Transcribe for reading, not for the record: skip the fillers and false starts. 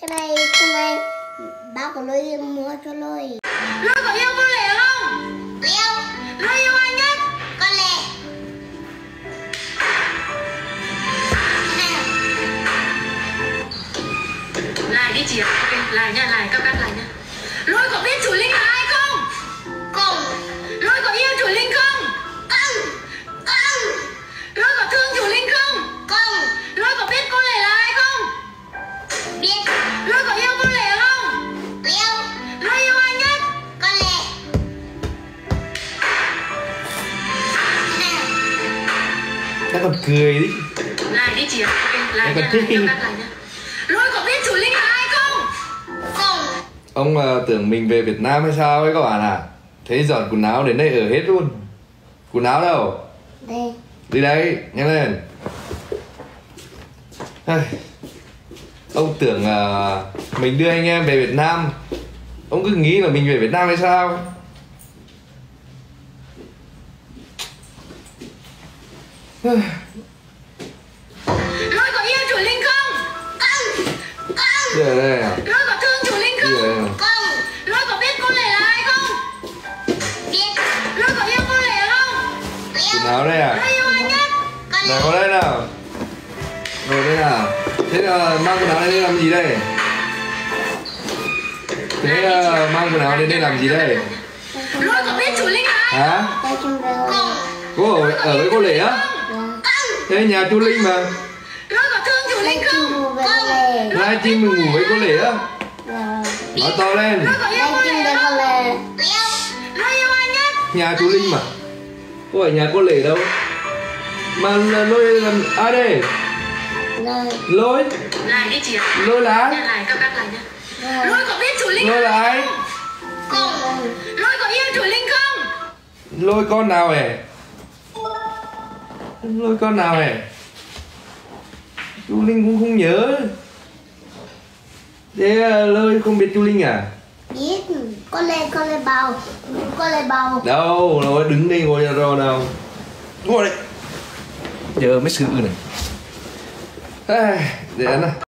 cái này bác của Lôi mua cho Lôi. Lôi có yêu cô Lệ không? Yêu. Lôi yêu ai nhất? Con Lệ. Lại đi chị ạ. Ok, lại nha, lại các nha. Lôi có biết chủ Linh là ai không? Không. Lôi có yêu chủ Linh không? Không. Không. Lôi có thương chủ Linh không? Không. Lôi có biết cô Lệ là ai không? Biết. Lôi có yêu cô Lệ không? Yêu. Lôi yêu ai nhất? Con Lệ. Nó còn cười đi. Lại đi chị ạ. Ok, lại Nó nha, còn lại thích. các nha. Lôi có biết chủ Linh là ai không? Không. Ông tưởng mình về Việt Nam hay sao ấy các bạn à? Thế dọn quần áo đến đây ở hết luôn. Quần áo đâu? Đây. Đi đây, nhanh lên. Ông tưởng mình đưa anh em về Việt Nam. Ông cứ nghĩ là mình về Việt Nam hay sao? Lôi có yêu chủ Linh không? Không. Không. Đi ở đây à? Lôi có thương chủ Linh Đi không? ở đây à? Không. Lôi có biết cô Lệ là ai không? Biết. Lôi có yêu cô Lệ không? Yêu. Quần áo đây à? Lôi yêu ai nhất? Con Nào Lệ. có đây nào. Rồi đây nào. Thế là mang quần áo đến đây làm gì đây? Thế mang quần áo đến đây làm gì đây? Lôi có biết chủ Linh là ai? Hả? Đây chung với Không. Cô ở với cô Lệ á? Không. Thế nhà chú Linh mà. Lôi có thương chủ Linh Đây không? chung với con Lệ. Live stream mình ngủ với cô Lệ á? Rồi. Nói to lên. Lôi có yêu Đây cô chung Lệ với không? con Lệ. Yêu. Lôi yêu ai nhất? Nhà chú Linh mà. Cô ở nhà cô Lệ đâu? Mà Lôi làm ai đây? Rồi. Lôi? Lại đi chị ạ. Lôi là ai? Nha, lại các nha. Rồi. Lôi có biết chủ Linh Lôi là ai? Không. Lôi có yêu chủ Linh không? Lôi con nào hề? Lôi con nào hề? Chú Linh cũng không nhớ. Thế Lôi không biết chú Linh à? Biết. Con Lệ bầu. Con Lệ bầu. Đâu, Lôi đứng đây ngồi rồi đâu. Ngồi đây. Giờ mới xử này. Để ăn nào.